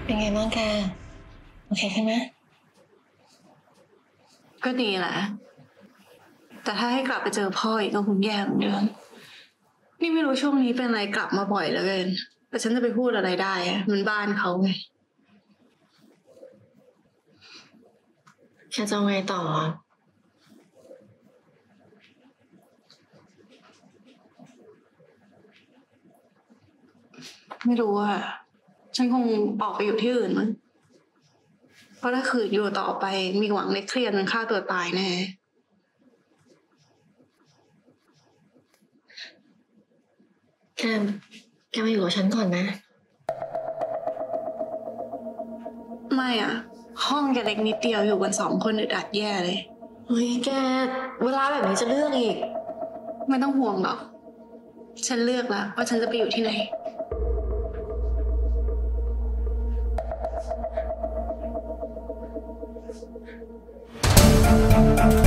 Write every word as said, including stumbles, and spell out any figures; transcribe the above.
เป็นไงบ้างแกโอเคขึ้นไหมก็ดีแหละแต่ถ้าให้กลับไปเจอพ่ออีกก็คงแย่เหมือนเดิมนี่ไม่รู้ช่วงนี้เป็นอะไรกลับมาบ่อยเหลือเกินแต่ฉันจะไปพูดอะไรได้อะมันบ้านเขาไงแกจะเอาไงต่อไม่รู้อะฉันคงออกไปอยู่ที่อื่นมั้งเพราะถ้าขืนอยู่ต่อไปมีหวังในเครียดมันฆ่าตัวตายแน่แกแกมาอยู่กับฉันก่อนนะไม่อะห้องแกเล็กนิดเดียวอยู่กันสองคนอึดอัดแย่เลยเฮ้ยแกเวลาแบบนี้จะเลือกอีกไม่ต้องห่วงหรอกฉันเลือกแล้วว่าฉันจะไปอยู่ที่ไหน